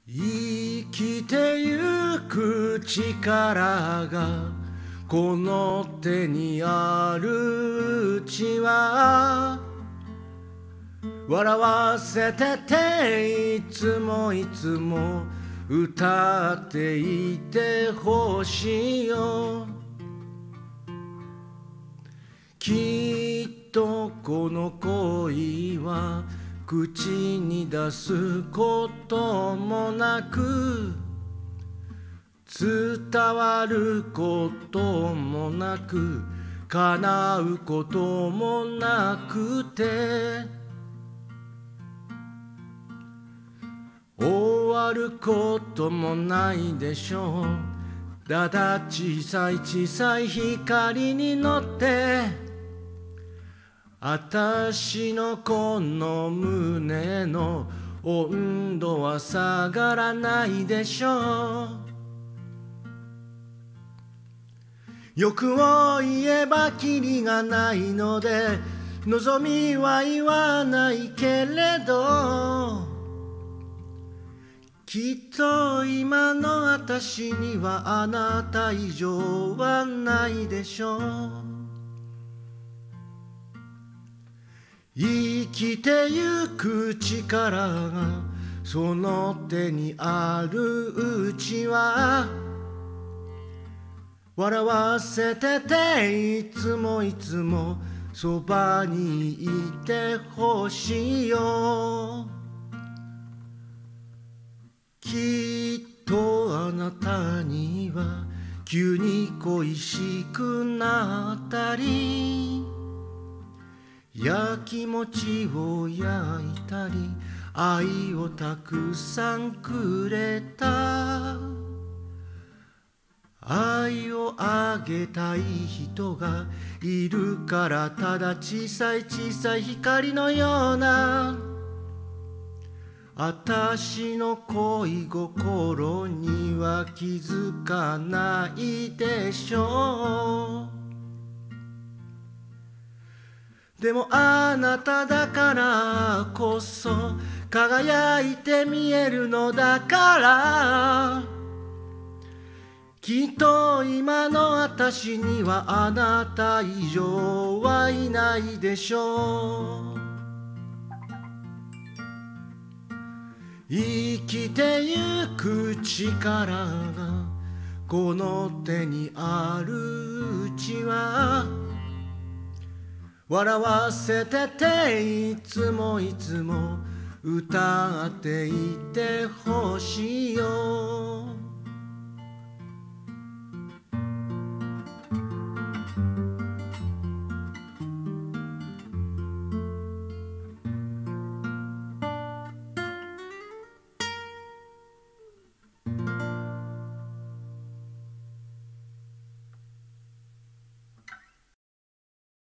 生きてゆく力がこの手にあるうちは笑わせてていつもいつも歌っていてほしいよ。きっとこの恋は口に出すこともなく伝わることもなく叶うこともなくて終わることもないでしょう。ただ小さい小さい光に乗ってあたしのこの胸の温度は下がらないでしょう。欲を言えばキリがないので望みは言わないけれどきっと今のあたしにはあなた以上はないでしょう。生きてゆく力がその手にあるうちは笑わせてていつもいつもそばにいてほしいよ。きっとあなたには急に恋しくなったりやきもちを焼いたり愛をたくさんくれた愛をあげたい人がいるからただ小さい小さい光のようなあたしの恋心には気づかないでしょう。でもあなただからこそ輝いて見えるのだからきっと今のあたしにはあなた以上はいないでしょう。生きてゆく力がこの手にあるうちは笑わせてていつもいつも歌っていてほしいよ。